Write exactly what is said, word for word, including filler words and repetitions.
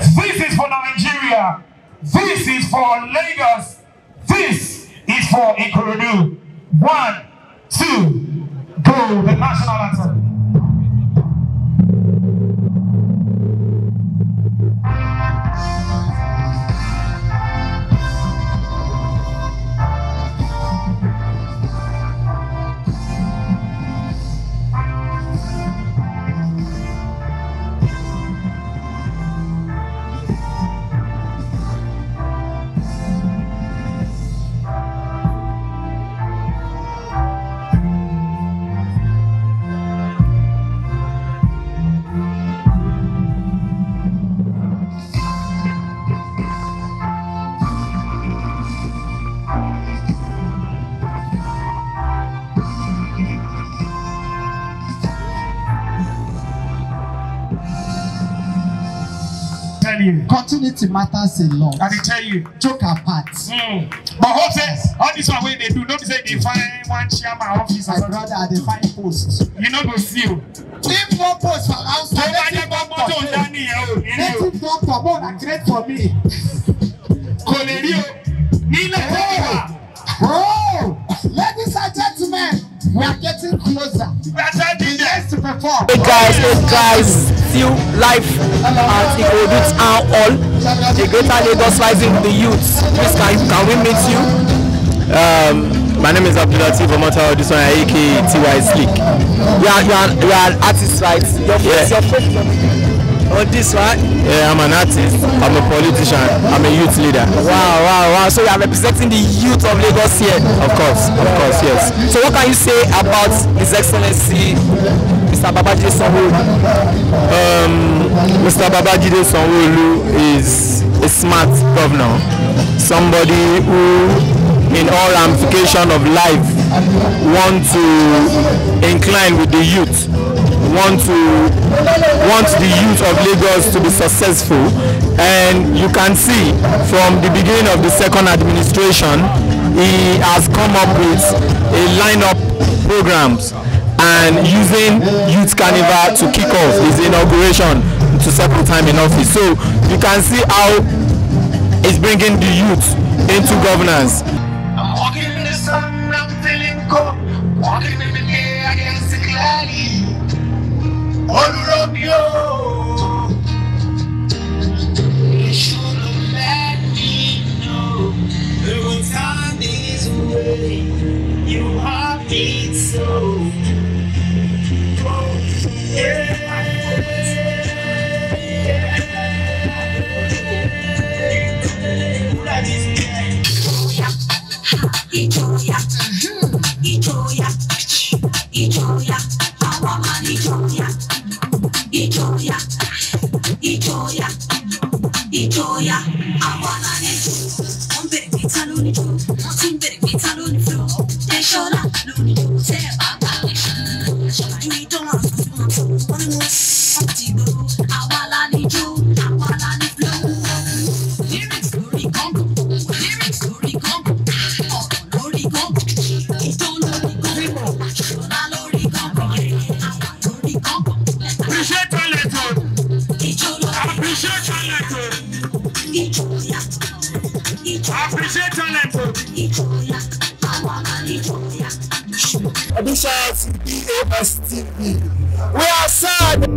This is for Nigeria. This is for Lagos. This is for Ikorodu. One, two, go. The national anthem. You. Continuity matters a lot. I will tell you. Joke apart. Mm. But hope says all this one way they do, don't say they find one chairman office. My brother, they find posts. You know go see you. If one post for outside, native doctor, more than great for me. Bro, ladies and gentlemen, we are getting closer. We are trying to perform. Hey guys, hey guys, still live at Ikorodu Town Hall. The Greater Lagos Rising with the youths. Please, can, can we meet you? Um, my name is Abdul-Lateef Omotayo Odusanya, aka Tysleek. You are, you are, you are an artist, right? Your face, yeah. Your face. On this, right? Yeah, I'm an artist. I'm a politician. I'm a youth leader. Wow, wow, wow. So you are representing the youth of Lagos here? Of course, of course, yes. So what can you say about His Excellency Mister Babajide Sanwoolu? Um, Mister Babajide Sanwoolu is a smart governor, somebody who, in all ramifications of life, want to incline with the youth, want to want the youth of Lagos to be successful. And you can see from the beginning of the second administration, he has come up with a lineup programs and using Youth Carnival to kick off his inauguration to second time in office. So you can see how it's bringing the youth into governance. I'm walking in the sun, I'm feeling cold. Walking in the air, I can see clearly. Olurombi, you should have let me know. The time is away. You have it so. Yeah. Ijoya, Ijoya, Ijoya, our man Ijoya, Ijoya, Ijoya, Ijoya, our man Ijoya. One bit of pizza on the floor, one bit of pizza on the floor. They show up, no need to say about that. We don't want to want to want to something do. Our man Ijoya, our man flow. Lyrics story come, lyrics story come. Appreciate talent. Appreciate talent. A big shout out to B A S T V. We are sad.